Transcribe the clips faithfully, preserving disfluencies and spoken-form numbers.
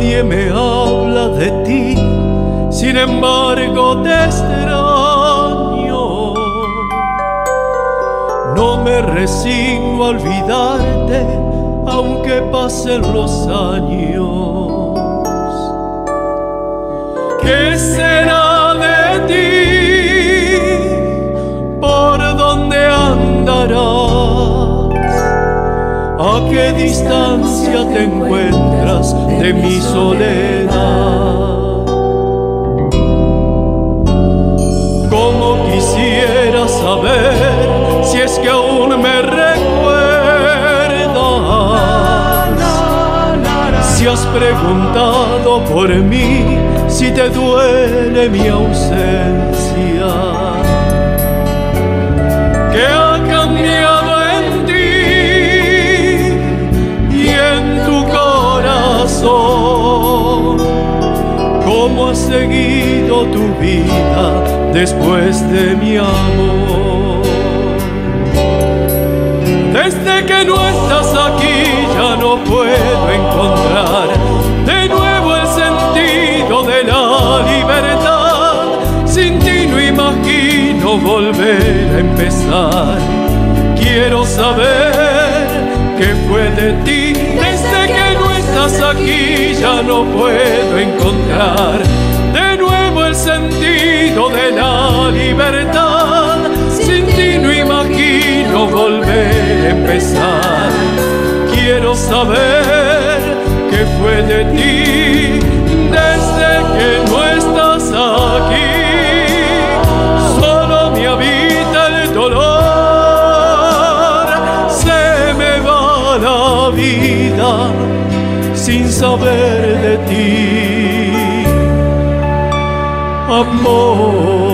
Nadie me habla de ti, sin embargo te extraño. No me resigno a olvidarte, aunque pasen los años. ¿Qué será de ti? ¿Por dónde andarás? ¿A qué distancia te encuentras de mi soledad? Cómo quisiera saber si es que aún me recuerdas, si has preguntado por mí, si te duele mi ausencia. ¿Qué ha cambiado en ti y en tu corazón? ¿Cómo has seguido tu vida después de mi amor? Desde que no estás aquí ya no puedo encontrar de nuevo el sentido de la libertad. Sin ti no imagino volver a empezar. Quiero saber qué fue de ti. Desde que no estás aquí ya no puedo encontrar de nuevo el sentido de la libertad. Sin ti no imagino volver a empezar. Quiero saber qué fue de ti desde que no estás aquí. Solo me habita el dolor, se me va la vida sin saber de ti, amor.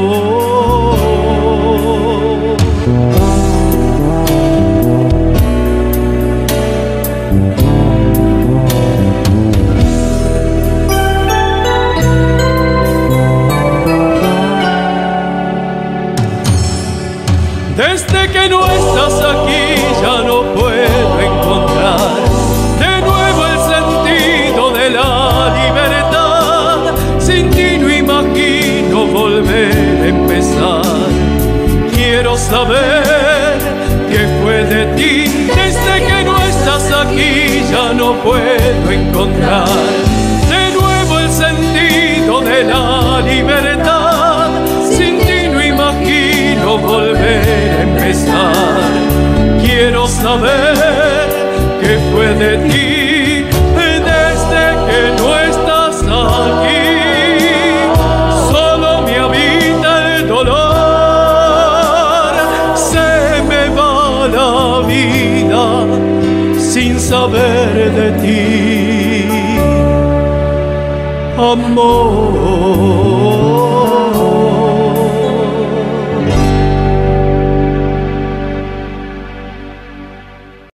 Desde que no estás aquí ya no puedo encontrar de nuevo el sentido de la libertad. Sin ti no imagino volver a empezar. Quiero saber qué fue de ti. Desde que no estás aquí ya no puedo encontrar de nuevo el sentido de la libertad. Sin ti no imagino volver a empezar. Quiero saber qué fue de ti desde que no estás aquí. Solo me habita el dolor, se me va la vida sin saber de ti, amor.